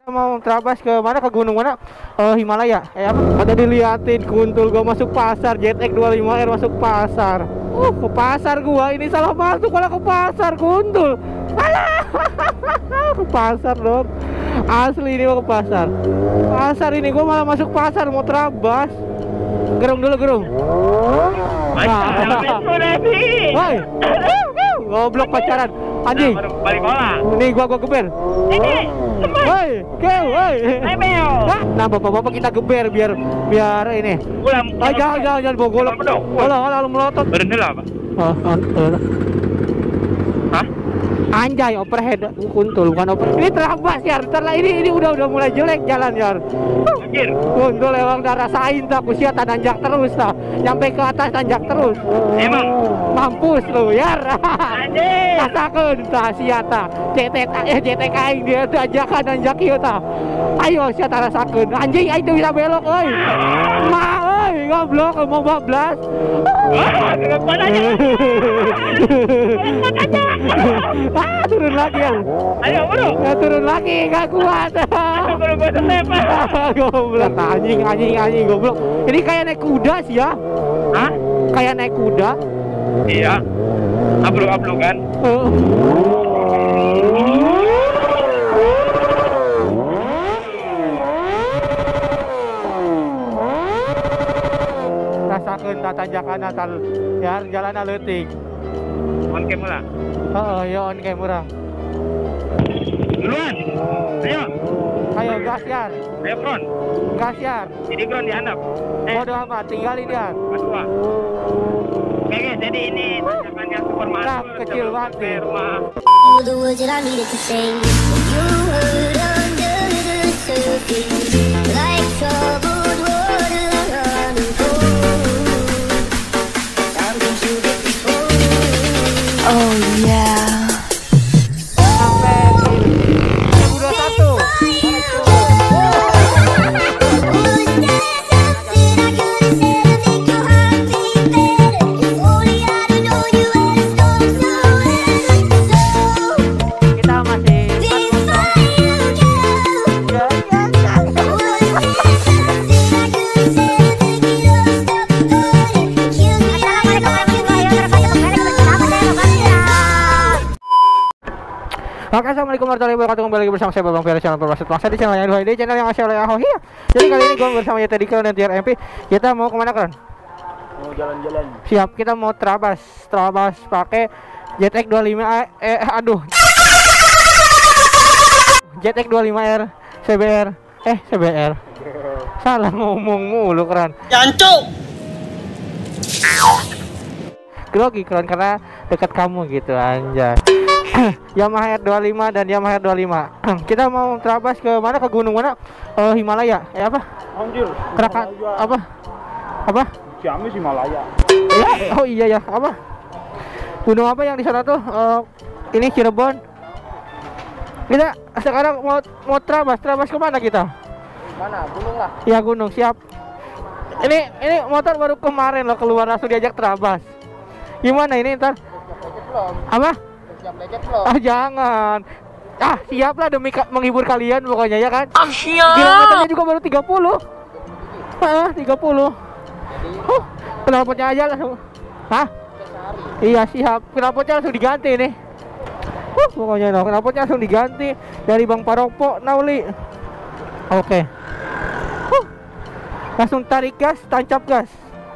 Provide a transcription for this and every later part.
Mau terabas ke mana, ke gunung mana? Himalaya. Apa? Ada diliatin kuntul gua masuk pasar, JTX 25R masuk pasar. Ke pasar gua ini salah masuk, malah ke pasar kuntul. Alah. Ke pasar dong. Asli ini mau ke pasar. Pasar ini gua malah masuk pasar mau terabas. Gerung dulu, gerung. Woi. Goblok pacaran. Anjing. Balik bola. Nih gua geber. Ini. Woi, woi. Nah, bapak-bapak kita geber biar ini. Jangan bawa golok. Kalau melotot. Berhenti lah, Pak. Hah? Anjay, overhead kuntul bukan over. Ini terabas ya. Ini udah mulai jelek jalan ya. Anjir. Kuntul emang udah rasain tak kusia tanjak terus tak. Nyampe ke atas tanjak terus. Emang mampus lu ya. anjir. Rasakeun tah sia tah. JTK aing dia tanjakan tanjak ieu tah. Ayo sia tah rasakeun. Anjing aing teu bisa belok euy. Mah euy goblok mau bablas. Kenapa aja? Turun lagi ya. Ayo, bro. Ya turun lagi, gak kuat. Bro, gue setep. Goblok, anjing goblok. Ini kayak naik kuda sih ya. Hah? Kayak naik kuda. Iya. Abluk-abluk kan? Rasakeun tanjakan atal ya jalan leutik. On camera. Ya on camera. Duluan. Ayo gas ya. Ayo front. Gas ya. Jadi front dihandap. Bodoh amat, tinggalin dia. Kedua. Oke, jadi ini tanjakannya super mahal. Nah, kecil banget nih. Rumah. You the words that I needed to say. You heard under the surface, like troubled water running cold. Something to get before. Oh yeah. Oke, assalamualaikum warahmatullahi wabarakatuh. Kembali lagi bersama saya Babang Ferry, channel Perbaset Bangsa di channel yang dua, di channel yang asal oleh Ahohia. Jadi kali ini gue bersama Yeti Dikron dan Tiar MP. Kita mau kemana, Kron? Mau jalan-jalan. Siap, kita mau terabas pakai JTX 25 JTX 25R CBR. Salah ngomong mulu, Kron. Jancuk. Grogi, Kron, karena dekat kamu gitu anjay. Yamaha R25 dan Yamaha R25. Kita mau terabas ke mana, ke gunung mana? Himalaya. Apa? Anjir. Apa? Ciamis Himalaya. Ya, oh iya ya. Apa? Gunung apa yang di sana tuh? Ini Cirebon. Kita sekarang mau terabas ke mana kita? Mana? Gunung lah. Ya gunung, siap. Ini motor baru kemarin loh keluar langsung diajak terabas. Gimana ini ntar? Apa? Jangan. Siap lah demi menghibur kalian pokoknya ya kan. Siap. Kilometernya juga baru 30. 30. Knalpotnya aja langsung. Iya siap. Knalpotnya langsung diganti nih. Pokoknya knalpotnya langsung diganti dari Bang Paropo Nauli. Oke. Langsung tarik gas, tancap gas.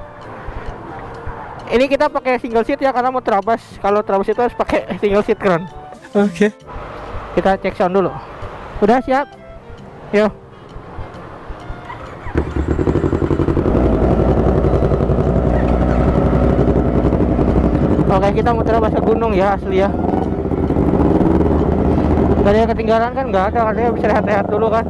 Ini kita pakai single seat ya karena mau terabas. Kalau terabas itu harus pakai single seat, Kron. Oke. Kita cek sound dulu. Udah siap? Yuk. Oke, kita mau terabas ke gunung ya asli ya. Gak ada yang ketinggalan kan? Nggak ada, katanya bisa rehat-rehat dulu kan.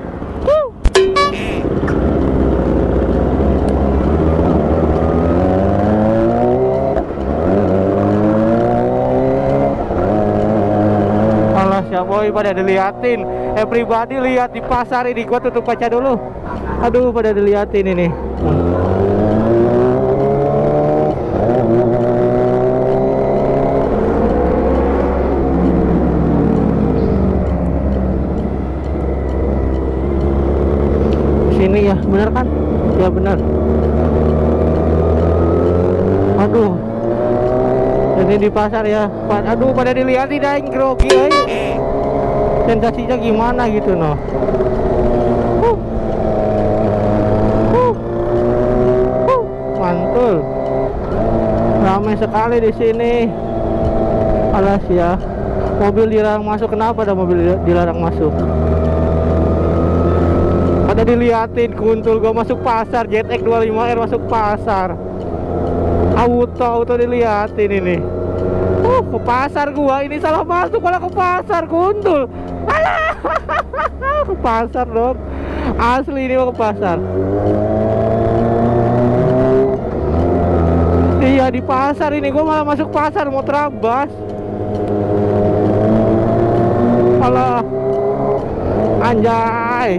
Boy, pada diliatin, everybody lihat di pasar ini. Gua tutup kaca dulu. Aduh, pada diliatin ini. iya bener kan? Ya bener. Aduh, ini di pasar ya. Aduh, pada dilihatin aing grogi euy. Sensasinya gimana gitu noh. Mantul. Ramai sekali di sini. Alas ya. Mobil dilarang masuk. Kenapa ada mobil dilarang masuk? Pada diliatin kuntul gua masuk pasar. ZX 25R masuk pasar. Auto diliatin ini. Ke pasar gua ini salah masuk, malah ke pasar kuntul. Alah. Ke pasar dong. Asli ini mau ke pasar. Iya di pasar ini, gua malah masuk pasar mau terabas. Alah. Anjay.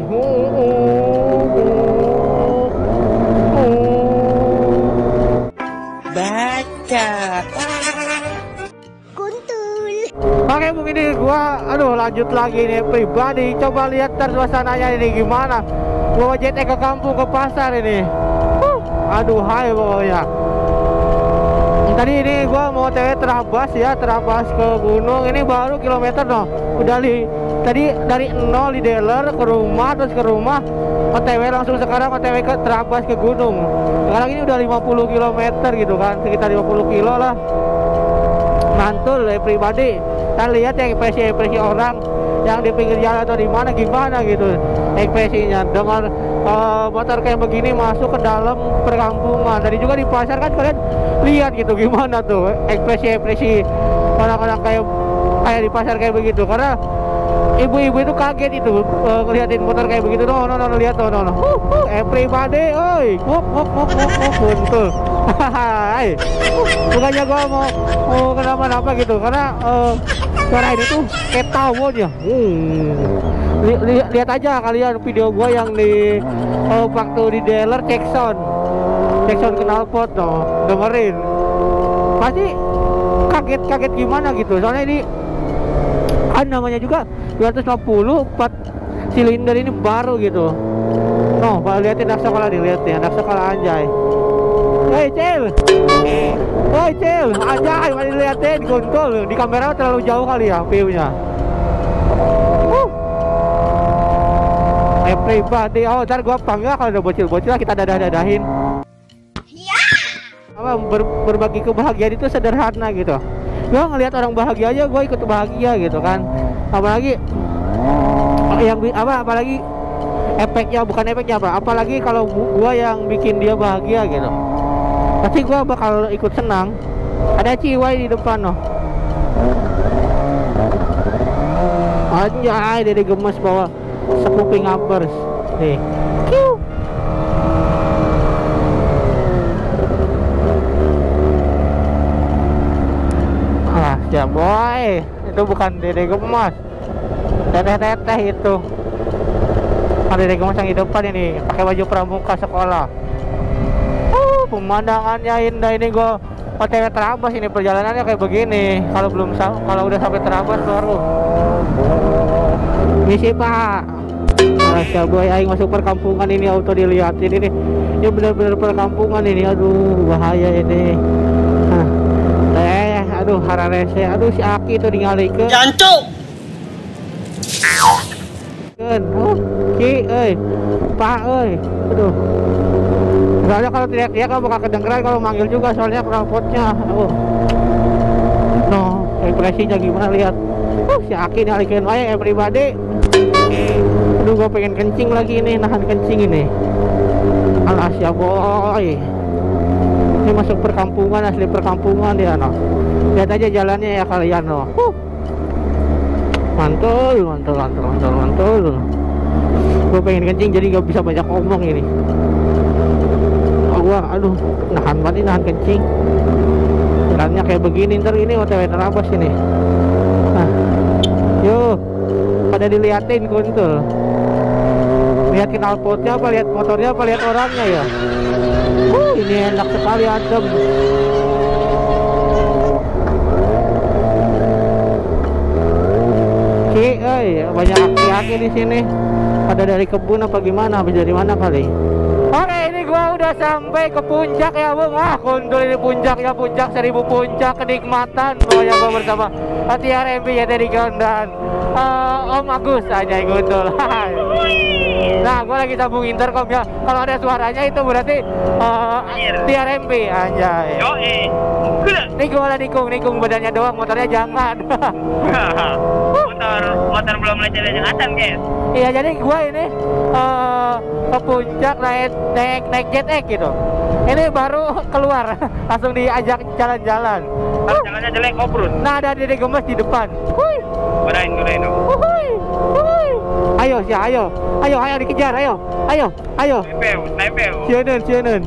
Baca kuntul. Oke, mungkin ini gua lanjut lagi nih pribadi. Coba lihat ntar suasananya ini gimana. Bawa ZX ke kampung ke pasar ini. Aduh hai pokoknya. Tadi ini gua mau terabas ya, terabas ke gunung. Ini baru kilometer dong. Udah tadi dari 0 di dealer ke rumah, terus ke rumah OTW langsung, sekarang OTW ke terabas ke gunung. Sekarang ini udah 50 km gitu kan, sekitar 50 kilo lah. Mantul pribadi. Kita lihat ya ekspresi orang yang di pinggir jalan atau di mana gimana gitu ekspresinya dengan motor kayak begini masuk ke dalam perkampungan. Tadi juga di pasar kan kalian lihat gitu gimana tuh ekspresi orang-orang kayak di pasar kayak begitu, karena ibu-ibu itu kaget itu ngeliatin motor kayak begitu. No, lihat no. Everybody, oi, betul. Hai, bukannya gua mau kenapa-napa gitu, karena suara ini tuh kayak tawon ya. Lihat aja kalian video gua yang di waktu di dealer cek sound knalpot no, dengerin pasti kaget gimana gitu. Soalnya ini kan namanya juga 250 4 silinder ini baru gitu. No, liatin anak sekolah, dilihatin anak sekolah anjay. Hei Cil, anjay, mari dilihatin gontul. Di kamera terlalu jauh kali ya view-nya. Pribadi, ntar gua panggil kalau udah bocil-bocil lah kita dadah-dadahin. Apa berbagi kebahagiaan itu sederhana gitu. Gua ngelihat orang bahagia aja gua ikut bahagia gitu kan. Apalagi apalagi apalagi kalau gua yang bikin dia bahagia gitu, pasti gua bakal ikut senang. Ada ciwai di depan noh. Anjay, Dede gemes bawa sekuping uppers nih. Kiu. Ya boy, itu bukan Dede gemes, teteh itu. Dede gemes yang di depan ini pakai baju pramuka sekolah. Pemandangannya indah ini. Gua OTW terabas ini, perjalanannya kayak begini. Kalau udah sampai terabas baru misi pak. Masya boy, aing masuk perkampungan ini, auto dilihatin ini. Ini bener-bener perkampungan ini. Aduh bahaya ini. Aduh hararese, aduh si Aki itu ningalikeun. Jancuk. Ki, Pak, aduh. Soalnya kalau teriak-teriak kan bakal kedengeran kalau manggil juga, soalnya knalpotnya. No, ekspresinya gimana lihat. Si Aki ningalikeun wae everybody. Aduh, gua pengen kencing lagi ini, nahan kencing ini. Alas ya boy. Ini masuk perkampungan, asli perkampungan dia no. Lihat aja jalannya ya kalian no. Mantul. Gue pengen kencing jadi gak bisa banyak ngomong ini. Aduh, nahan kencing. Jalannya kayak begini, ntar ini OTW terabas ini. Nah, yuk, pada diliatin kuntul. Lihat knalpotnya apa, lihat motornya apa, lihat orangnya ya. Ini enak sekali adem. Banyak aki-aki di sini. Pada dari kebun apa gimana? Habis dari mana kali? Oke, ini gua udah sampai ke puncak ya, Bung. Kuntul ini puncak ya, puncak 1000 puncak kenikmatan. Pokoknya gua bersama TRMP ya dari dan Om Agus aja Kuntul. Nah, gua lagi sambung intercom ya. Kalau ada suaranya itu berarti TRMP anjay. Nih gua nikung badannya doang, motornya jangan. motor belum mulai jalan-jalan guys. Iya, jadi gua ini ke puncak naik jetek gitu. Ini baru keluar langsung diajak jalan-jalan. Jalannya jelek obrol. Nah, ada Dede Gemes di depan. Hui. Godain. Hui. Ayo dikejar, ayo. Nempel. Sieun.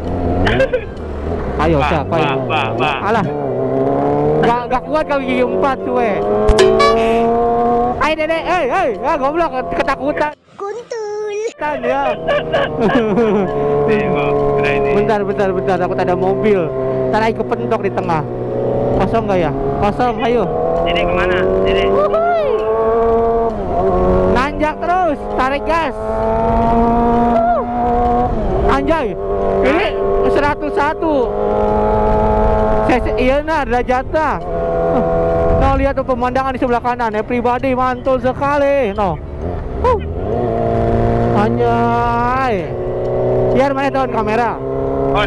Ayo, siapa ya? Alah. Gak kuat kau gigi 4 cuy. Ayo Dede, goblok ketakutan. Kuntul. Ya. Bentar, aku tak ada mobil. Ntar ayo kepentok di tengah. Kosong gak ya? Kosong, ayo. Dede kemana? Dede. Nanjak terus, tarik gas. Anjay, ini 101. Iya nah, derajatnya. Nah, lihat tuh pemandangan di sebelah kanan. Pribadi mantul sekali. No. Anjay. Biar mana tahun kamera? On.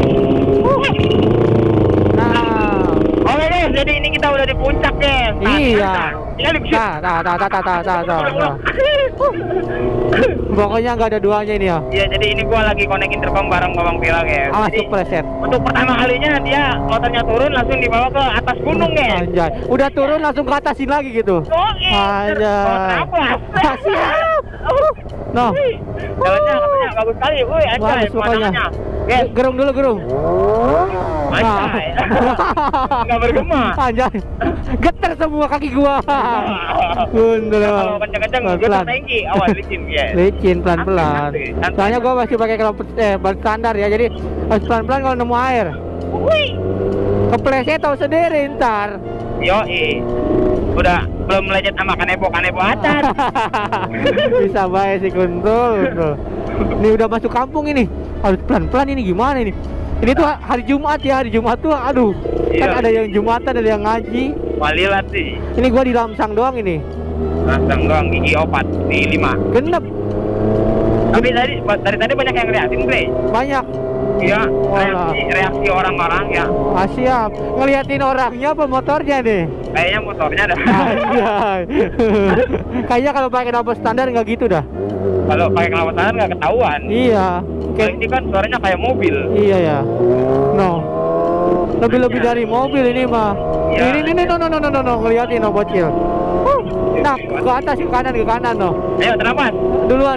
Nah. Oke guys, jadi ini kita udah di puncak guys. Iya. Pokoknya nggak ada duanya ini ya. Iya, jadi ini gua lagi connect intercom bareng Bang Vila guys. Masuk preset. Untuk pertama kalinya dia motornya turun langsung dibawa ke atas gunung guys. Anjay. Udah turun langsung ke atasin lagi gitu. Anjay. Siap. No. Jalannya katanya bagus sekali. Woi, anjay. Bagus pokoknya. Guys, Gerung dulu, gerung. anjay. Enggak bergema. Anjay. Getar semua kaki gua. Gundul. Kalau kencang-kencang gua tinggi, awas licin guys. Licin pelan-pelan. Soalnya gua masih pakai ban standar ya. Jadi harus pelan-pelan kalau nemu air. Wih. Kepleset tahu sendiri ntar. Yoi. Udah belum melejet sama kanepo atas. Bisa baik sih Kuntul. Ini udah masuk kampung ini. Harus pelan-pelan ini gimana ini? Ini tuh hari Jumat ya, hari Jumat tuh aduh. Kan Iya. ada yang Jumatan, ada yang ngaji. Walilat sih. Ini gua di Lamsang doang ini. Langsung doang gigi opat di 5. Genep Tapi dari tadi banyak yang ngeliatin, Bre. banyak. Iya, Walah. reaksi orang-orang ya. Siap. Ngeliatin orangnya apa motornya nih? Kayaknya motornya ada. Anjay. Kayaknya kalau pakai knalpot standar nggak gitu dah. Kalau pakai knalpot standar nggak ketahuan. Iya. Kalau ini kan suaranya kayak mobil. Iya ya. No. Lebih dari mobil ini mah. Iya. Ini no ngeliatin no bocil. Nah, ke atas ke kanan no. Ayo terlambat. Duluan.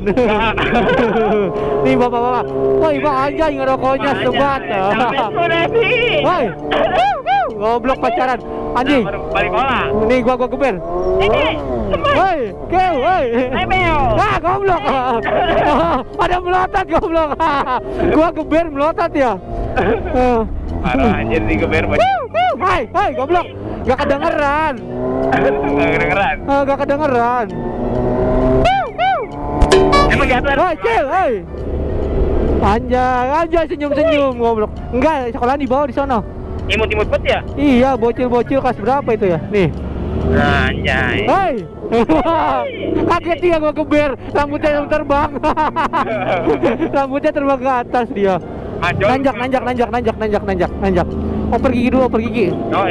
Nih bapak. Woi, Bang anjay ngerokoknya sebat. Woi. Goblok pacaran. Anjing. Balik bola. Nih gua geber. Woi, woi. Goblok. Pada melotot goblok. Gua geber melotot ya. Parah anjir di geber banget. Hai, goblok. Gak kedengeran. Nggak kedengeran. Emang jatuh. Woi, cil, woi. Anjay senyum goblok. Enggak, sekolah di bawah di sana. Imut-imut bet ya? Iya, bocil kelas berapa itu ya? Nih. Anjay. Hai. Kaget dia gua geber, rambutnya terbang. Rambutnya terbang ke atas dia. Nanjak. Oh, pergi dulu. Oh,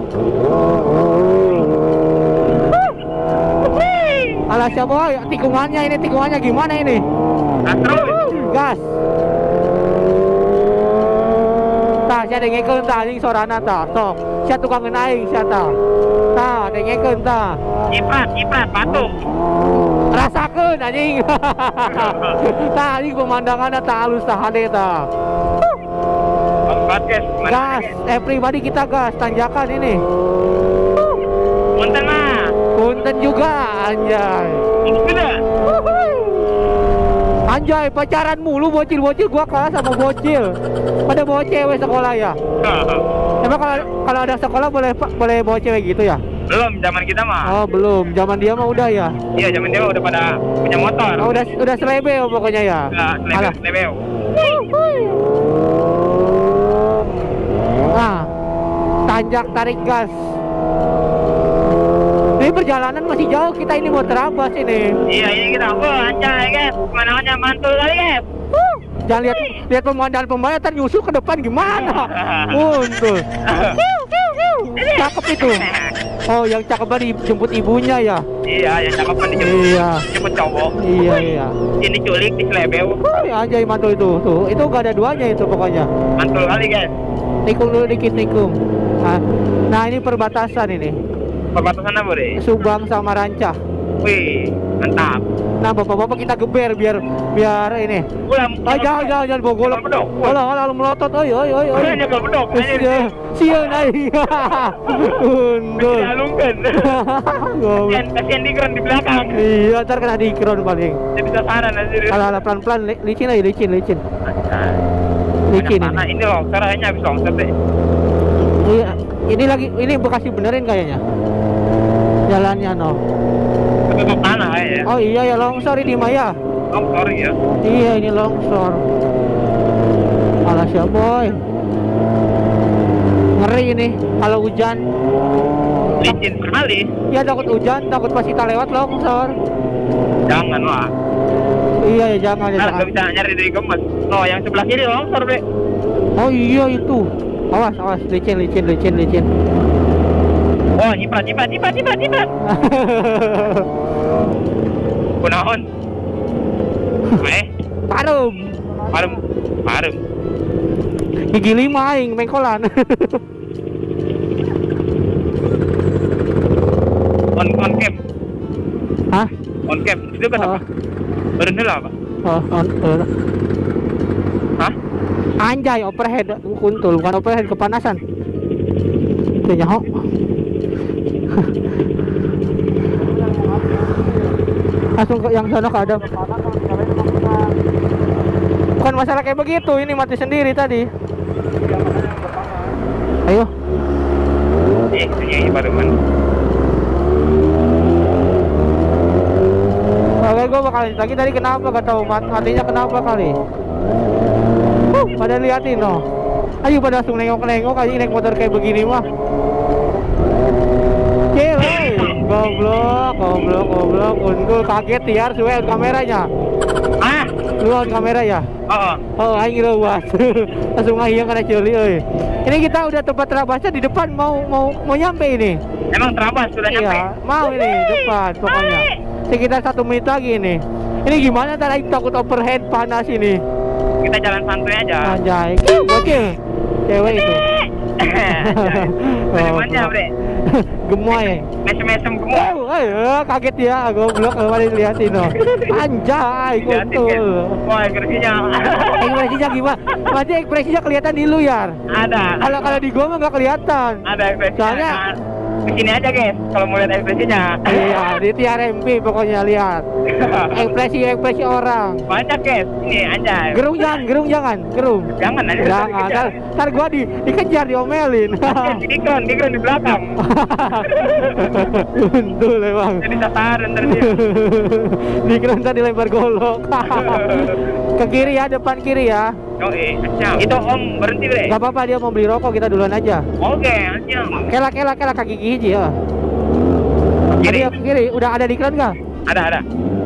Alah siapa boy, tikungannya gimana ini? terus. Gas. Tah, sia dengekeun tah anjing sorana tah. Sok, sia tukang aing sia tah. Tah, dengekeun tah. Ciprat, patung. Rasakeun anjing. Tah, anjing pemandanganna tah halus tah hade tah. Podcast. Gas, pribadi kita gas, tanjakan ini. Punten mah. Punten juga, anjay. Udah. Anjay, pacaran mulu bocil gua kalah sama bocil. Pada bawa cewek sekolah ya. Emang kalau ada sekolah boleh bawa cewek gitu ya? Belum, zaman kita mah. Oh belum, zaman dia mah udah ya. Iya, zaman dia udah pada punya motor. Oh, udah selebeo pokoknya ya. Udah Alah. lebeo. Nah, tanjak tarik gas. Ini perjalanan masih jauh, kita ini mau terabas ini. Iya, ini kita. Anjay, guys. Kemana-mana mantul kali, guys. Jangan lihat pemandangan ntar nyusul ke depan gimana? Untul. Cakep itu. Oh, yang cakep kan dijemput ibunya ya? Iya, yang cakep kan dijemput. Iya. Jemput cowok. Iya. Ini culik di Slebeo. Anjay mantul itu. Tuh, itu gak ada duanya itu pokoknya. Mantul kali, guys. Tikung dulu dikit tikung. Nah, ini perbatasan ini. Perbatasan apa, Bre? Subang sama Rancah. Wih, mantap. Nah, bapak-bapak kita geber biar ini. Ulang. Jangan bawa golok. Alah melotot. Oi. Udah nyekel bedok. Sian naik. Undul. Alungkan. Kasian dikron di belakang. Iya, ntar kena dikron paling. Dia bisa saran aja. Alah pelan-pelan licin aja licin. Licin Mana ini loh, caranya habis longsor deh. Iya, ini Bekasi benerin kayaknya. Jalannya no. Tutup tanah ya. Oh iya ya longsor ini Maya. Longsor ya. Iya ini longsor. Alas ya boy. Ngeri ini kalau hujan. Licin sekali. Ya takut hujan, takut pas kita lewat longsor. Jangan lah. Iya ya jangan ya. Nggak bisa nyari dari gemes. Oh yang sebelah kiri longsor Bre. Oh iya itu. Awas licin. Oh nyiprat. Kunaon? Parum. Gigi 5 aing mengkolan. On cam. Hah? On cam itu kan apa? Berenel apa? Hah? Anjay overhead kuntul bukan overhead kepanasan. Itu nyaho. Langsung ke yang sana ke Adam. Bukan masalah kayak begitu, ini mati sendiri tadi. Ayo. Ini baru man. Oke, gue bakal lanjut lagi tadi kenapa gak tahu matinya kenapa kali. Pada liatin no. Ayo pada langsung nengok aja naik motor kayak begini mah. Cewek, goblok, untul kaget tiar suwe kameranya. Ah, Lu on kamera ya? oh. Aing leuwas. Langsung ngahiyang kana ceuli euy. Ini kita udah tempat terabasnya di depan mau nyampe ini. Emang terabas sudah nyampe? Iya, mau ini depan pokoknya. Sekitar 1 menit lagi ini. Ini gimana ntar Aing takut overhead panas ini. Kita jalan santai aja. Anjay, bocil. Cewek itu. Bagaimana Bre? Gemoy. Mesem gemuk. Kaget ya, goblok kemarin liatin no. Anjay, kuntul. Wah, ekspresinya. Ekspresinya gimana? Berarti ekspresinya kelihatan di lu ya? Ada. Kalau di gua mah nggak kelihatan. Ada ekspresinya. Soalnya kesini aja guys, kalau mau lihat ekspresinya. Iya, di TRMP pokoknya lihat. Ekspresi orang. Banyak guys, ini anjay. Gerung jangan. Jangan aja. Jangan. Ntar gua dikejar diomelin. Dikron di belakang. Untul emang. Jadi sasaran ntar dia. Dikron tadi dilempar golok. Ke kiri ya, depan kiri ya. Siap. Itu Om berhenti Bre. Gak apa-apa dia mau beli rokok, kita duluan aja. Oke, siap. Kela kaki gigi hiji ya. Kiri. Kiri, udah ada dikron nggak? Ada.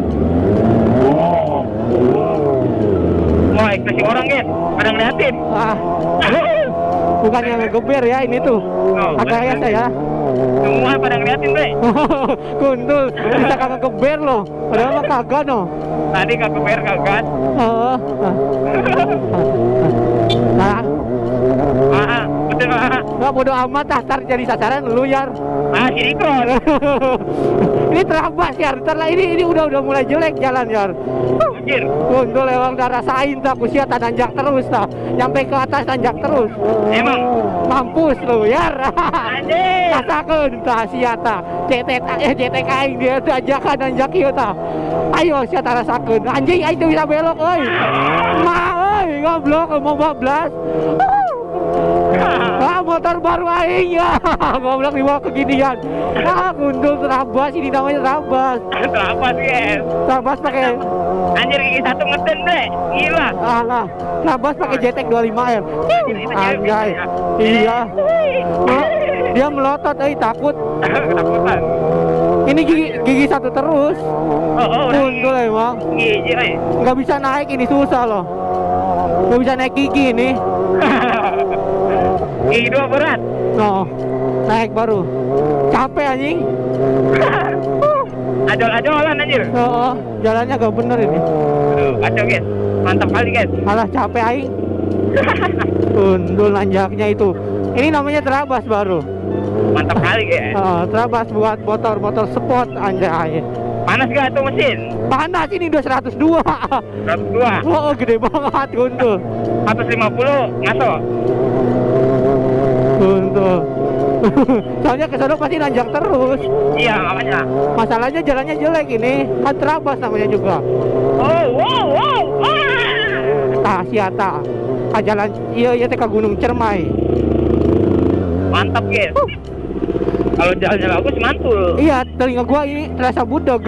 Wah, ekspresi orang guys, pada ngeliatin. Bukan yang ngegeber ya ini tuh. Agak ya saya. Semua pada ngeliatin Bre. Kuntul, bisa kagak geber loh. Padahal mah kagak no. Tadi kagak bayar kagak. Betul Nggak bodo amat ntar jadi sasaran lu Yar. si Dikron. Ini terabas Yar, ntar lah ini udah mulai jelek jalan Yar. Anjir. Kuntul emang udah rasain tak kusia tanjak terus tak. Nyampe ke atas tanjak terus. Emang mampus lu Yar. anjir. Rasakeun tah sia tah. JTK aing dia teh ajakan nanjak ieu tah. Ayo sia tah rasakeun. Anjing aing teu bisa belok euy. Mah euy goblok mau bablas. motor baru aing ya. Goblok dibawa keginian. Gundul terabas, ini namanya terabas. Terabas guys. Terabas pakai Anjir gigi satu ngeden deh. Gila. alah, terabas pakai JTEK 25R. Anjay. Iya. Dia melotot, takut. Ketakutan. Ini gigi satu terus. Oh, Gundul emang. Gigi, Nggak bisa naik, ini susah loh. Nggak bisa naik gigi ini. Gigi 2 berat. No, naik baru. Capek anjing. Ajol-ajolan anjir. Oh, jalannya gak bener ini. Aduh, kacau guys. Mantap kali guys. Alah capek aing. Gundul nanjaknya itu. Ini namanya terabas baru. Mantap kali guys. Terabas buat motor sport anjay. Panas gak tuh mesin? Panas ini udah 102. 102. Oh, gede banget Gundul. 150 ngaso. Gundul. Soalnya kesana pasti nanjak terus. Iya makanya. Masalahnya jalannya jelek ini. Kan terabas namanya juga. Oh, wow. Tah siata. Jalan iya teh ka Gunung Cermai. Mantap guys. Kalau jalannya bagus mantul. Iya, telinga gua ini terasa budeg.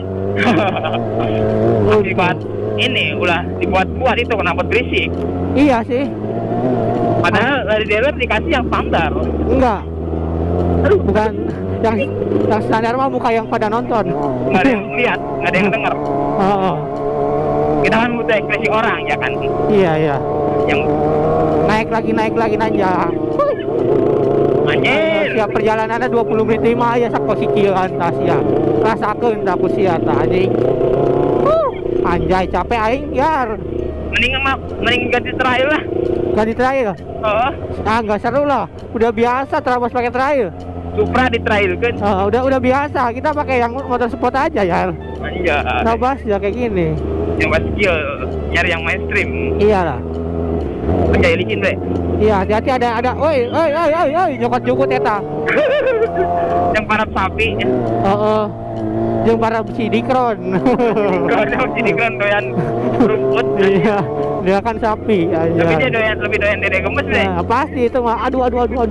Akibat ini ulah dibuat-buat itu kenapa berisik. Iya sih. Padahal dari dealer dikasih yang standar. Enggak. Bukan yang standar mah muka yang pada nonton. Nggak ada yang lihat, nggak ada yang denger. Oh. Kita kan butuh ekspresi orang ya kan. Iya. Yang Naik lagi nanjak. anjir. Siap perjalanannya 20 menit 5 ya sak posisi antas ya. Rasakeun da ku sia tah anjing. Anjay capek aing yar. Mending ganti trail lah. Ganti trail. Oh, Enggak seru lah. Udah biasa terabas pakai trail. Supra di trail kan. Udah biasa. Kita pakai yang motor sport aja ya. Anjir. Terabas ya kayak gini. Yang pas skill nyari yang mainstream. Iyalah. Percaya licin deh. Iya, hati-hati ada. Oi, nyokot-nyokot eta. Yang parap sapi. Heeh. Jeung para sidikron. Kalau sini kan doyan rumput. Iya, dia kan sapi aja. Tapi dia lebih doyan dede gemes deh. Nah, pasti itu mah. Aduh.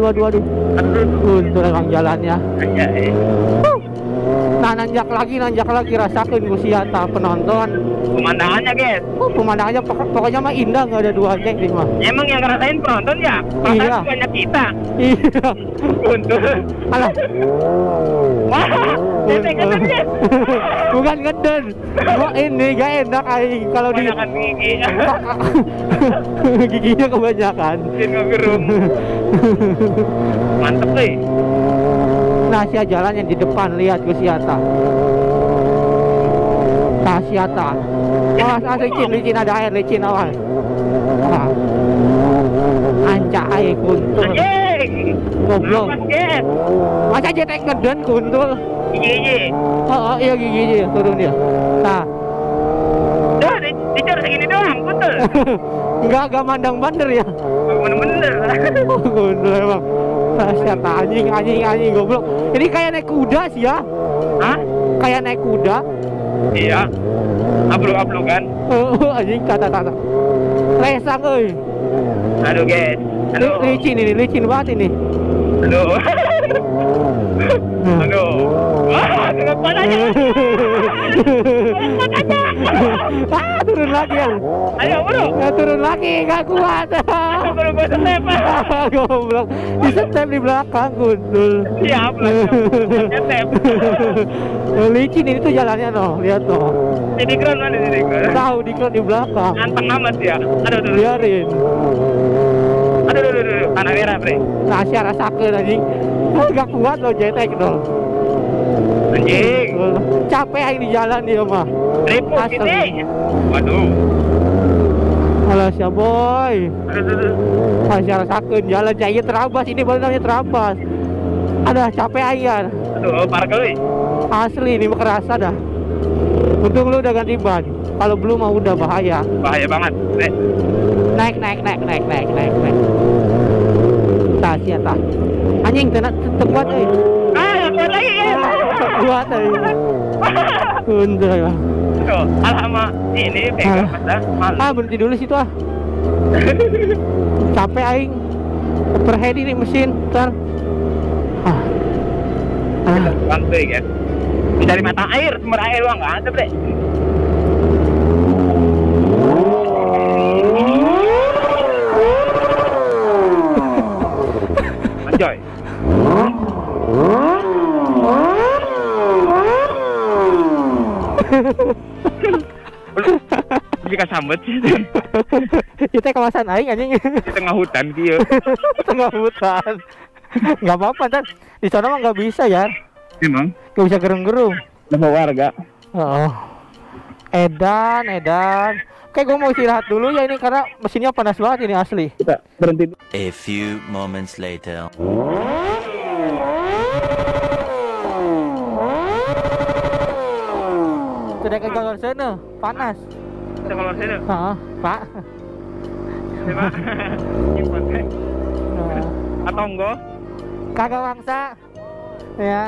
Untuk emang jalannya. Anjay. Nah, nanjak lagi rasakeun ku sia tah penonton. Pemandangannya guys. Pemandangannya pokoknya mah indah, nggak ada duanya ini mah. Emang yang ngerasain penonton ya? Iya. Perasaan banyak kita. Iya. Untuk. Alah. Wah, gede guys. Bukan ngeden. Gua ini gak enak aing kalau di Kebanyakan gigi. giginya kebanyakan. Bikin ngegerung. Mantep deh. Nah, sia jalan yang di depan lihat ku siata. Nah, siata. Awas licin ada air licin awas. Nah. Anca air kuntul. Anjing. Goblok. Awas, guys. Masa JTEK ngeden kuntul? Gigi. Oh, iya gigi turun dia. Nah, Duh, dicor segini doang, betul. enggak mandang bander ya. Bener-bener. Gundul emang. Siapa anjing goblok. Ini kayak naik kuda sih ya. Hah? Kayak naik kuda. Iya. Ablu-ablu kan. Anjing kata. Lesang euy. Aduh, guys. Aduh. Licin banget ini. Aduh. Aduh. Wah, kenapa aja? Turun lagi ya. Ayo, bro. Turun lagi, gak kuat. Bro, gue step. Goblok. Di step di belakang Gundul. Siap lah. Step. Licin ini tuh jalannya noh, lihat noh. Jadi keren mana jadi keren? Tahu di belakang. Anteng amat ya. Aduh. Biarin. Aduh. Tanah merah, bre. Nah, sia rasakeun anjing. Gak kuat loh JTEK noh. Anjing. Capek aing di jalan dia mah. Repot Asem. ini. Waduh. Alah sia boy. Aduh. Sia rasakeun jalan jaya terabas, ini baru namanya terabas. Aduh, capek aing ya. Aduh, parah kali. Asli ini mah kerasa dah. Untung lu udah ganti ban. Kalau belum mah udah bahaya. Bahaya banget, bre. Naik. Tah sia tah. Anjing kuat euy. Kuat lagi ya. Kuat euy. Gundul ya. Tuh, alhamdulillah ini pegang dah. Berhenti dulu situ ah. Capek aing. overhead ini mesin, ntar. Santai kan. Dari mata air, sumber air doang nggak ada, Bre. Enjoy. Jika sambet sih Kita kawasan aing anjing. di tengah hutan dia. Tengah hutan. Nggak apa-apa, ntar di sana mah nggak bisa ya. Emang Nggak bisa gerung-gerung. nama warga. Oh. Edan. Oke, gue mau istirahat dulu ya ini karena mesinnya panas banget ini asli. Kita berhenti. A few moments later. Sudah ke galon sana, panas. Kita keluar sini. Pak. Coba. Import. Nah, Atau enggak? kagak bangsa. Ya.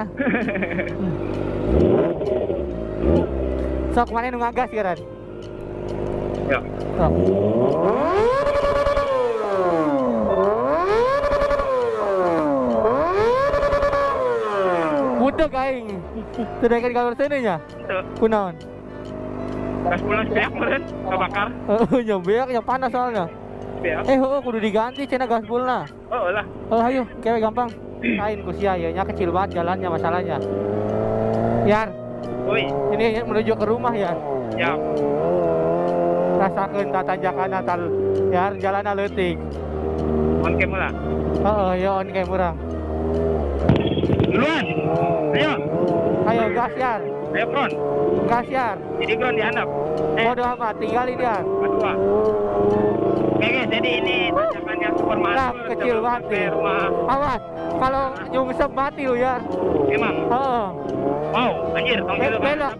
Sok mana nu ngagas sekarang? Ya. Sok. Budeg aing. Sudah ke galon sana nya? Tuh. Kunaon? Gas pulang beak meureun, kabakar. Nya beak nya panas soalnya. Beak. Kudu diganti cenah gaspulna. Oh lah. Oh ayo, kewe gampang. Kain ku sia ya, nya kecil banget jalannya masalahnya. Yar, Woi, ini menuju ke rumah ya. ya. Rasakeun tanjakan atal yar jalanna leutik. On cam lah. Heeh, ya on kayak murang. Duluan. Ayo. Ayo gas yar. Ayo front. Gas yar. Jadi ground dihandap. Bodoh amat, tinggalin dia. Kedua. Oke, jadi ini tanjakannya super Lah, mahal. kecil banget Sampai nih. rumah. Awas, kalau nyungsep mati lu ya. Emang. Heeh. Wow, anjir, tong Belok.